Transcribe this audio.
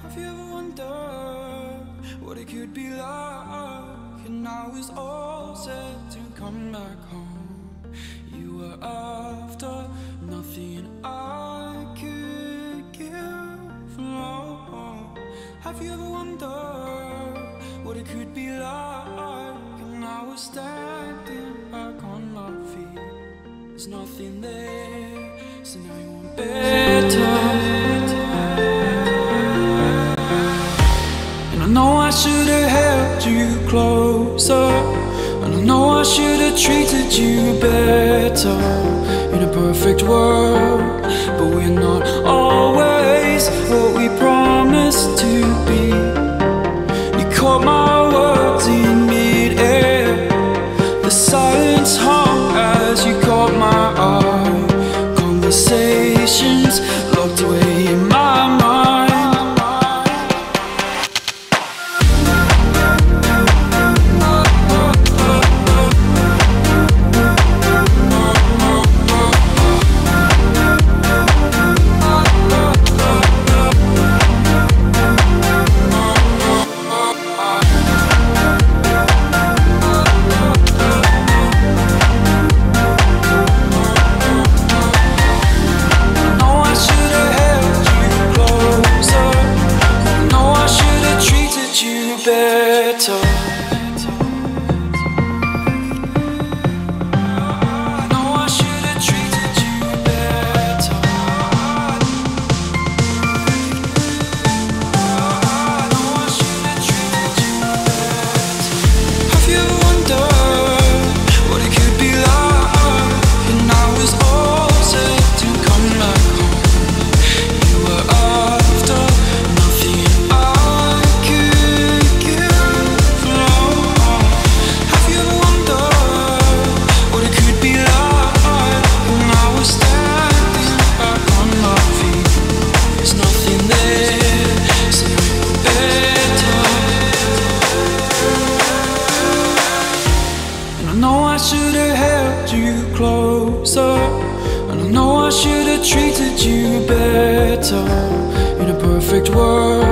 Have you ever wondered what it could be like? And now it's all set to come back home. You were after nothing I could give. No. Have you ever wondered what it could be like? And now we're standing back on my feet. There's nothing there, so now you want better. I know I should have held you closer, and I know I should have treated you better in a perfect world, but we're not always what we promised to be. You caught my words in mid-air, the silence hung as you caught my eye. Conversations locked away in my mind. Better. I know I should have treated you better. I know I should have treated you better. Have you ever wondered what it could be like? And now it's all set to come back home. You were after nothing I could give. Have you ever wondered what it could be like? And now we're standing back on my feet. There's nothing there, so better. And I know I should have held you closer, and I know I should have treated you better in a perfect world.